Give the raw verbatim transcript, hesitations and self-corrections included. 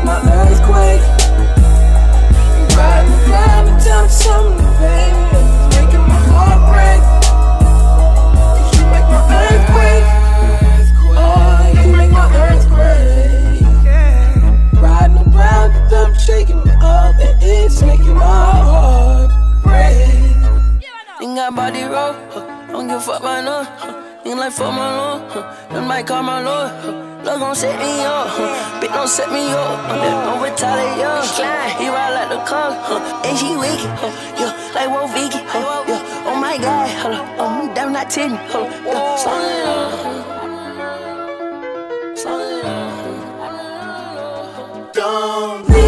my earthquake. Riding around and down something, baby. It's making my heart break. You make my earthquake. Oh, you make my earthquake. Riding around and I'm shaking me up, and it's making my heart break. Ain't got body roll, huh? Don't give a fuck about none, huh? Ain't like fuck my lord, huh? Them might call my lord, huh? Love gon' set me up, huh? Bitch don't set me up, huh? Don't retaliate, yo. He ride like the car, huh? And she wicked, huh? Yeah, like Wolf Vicky, huh? Yeah, oh my God, hold up, I'm damn not ten, hold up, yeah. Slow it down, slow it down. Don't leave.